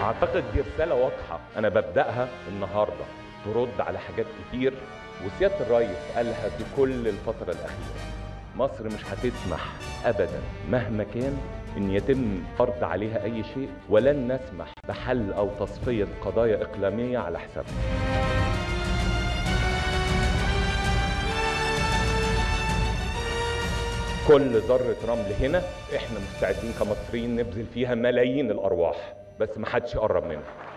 اعتقد دي رساله واضحه انا ببداها النهارده ترد على حاجات كتير، وسياده الرئيس قالها في كل الفتره الاخيره. مصر مش هتسمح ابدا مهما كان ان يتم فرض عليها اي شيء، ولن نسمح بحل او تصفيه قضايا اقليميه على حسابنا. كل ذره رمل هنا احنا مستعدين كمصريين نبذل فيها ملايين الارواح، بس ما حدش يقرب منها.